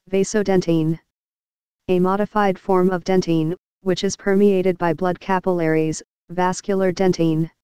Vasodentine. A modified form of dentine, which is permeated by blood capillaries, vascular dentine.